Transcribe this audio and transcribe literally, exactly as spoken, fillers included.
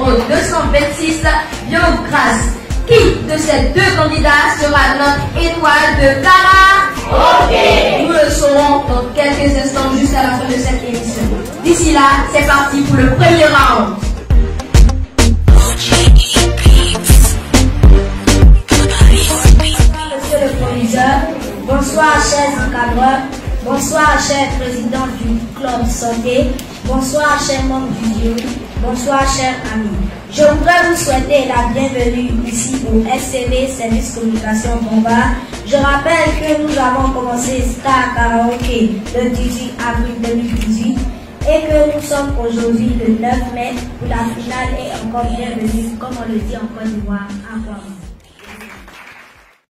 numéro deux cent vingt-six, Biogrâce. Qui de ces deux candidats sera notre étoile de Clara? Ok. Nous le saurons dans quelques instants jusqu'à la fin de cette émission. D'ici là, c'est parti pour le premier round. Monsieur le proviseur, bonsoir chers encadreurs, bonsoir chers présidents du club santé, bonsoir chers membres du jury, bonsoir chers amis. Je voudrais vous souhaiter la bienvenue ici au S C V Service Communication Bombard. Je rappelle que nous avons commencé Star Karaoke le dix-huit avril deux mille dix-huit et que nous sommes aujourd'hui le neuf mai pour la finale et encore bienvenue, comme on le dit en Côte d'Ivoire, à Bombard.